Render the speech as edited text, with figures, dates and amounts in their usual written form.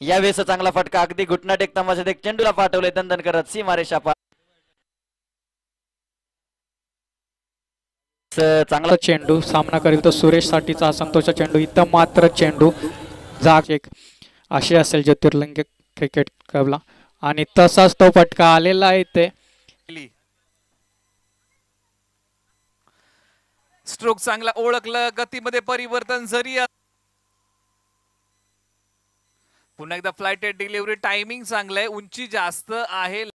यावेळेस चांगला फटका अगदी घुटना टेक तमाशा एक चेंडूला पाठवले दंदन करत सीमारेषा चांगला चेंडू सामना करेल तो सुरेश साठीचा असंतोषचा चेंडू इथं मात्र चेंडू जाग एक असे असेल ज्योतिर्लिंग क्रिकेट क्लबला आणि तसाच तो फटका आलेला आहे ते स्ट्रोक चांगला ओळखलं गतीमध्ये परिवर्तन जरी पुन्हा एकदा फ्लाइट डिलिव्हरी टायमिंग चांगलं आहे उंची जास्त आहे